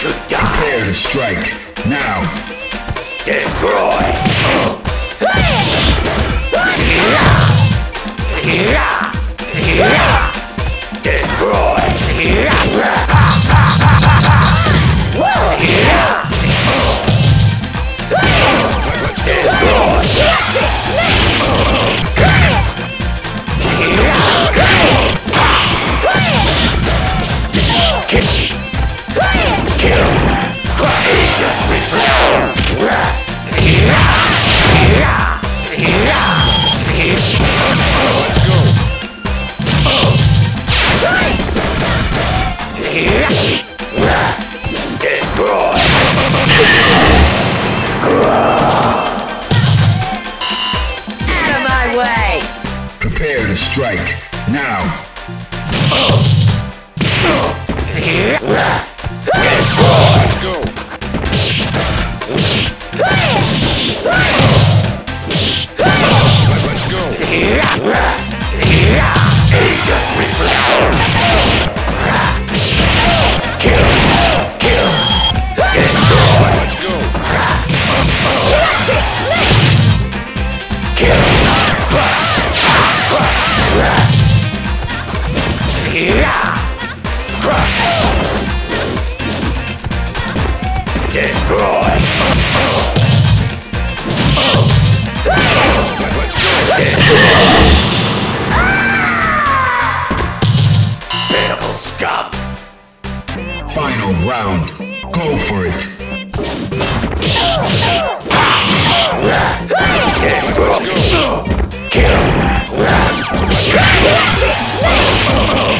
to die. Prepare to strike. Now. Destroy. Destroy. Prepare to strike. Now. Destroy. Let's go. Agent return. Kill. Destroy. Let's go. Kill. Destroy. Pitiful scum. Final round. Go for it. Destroy. Kill.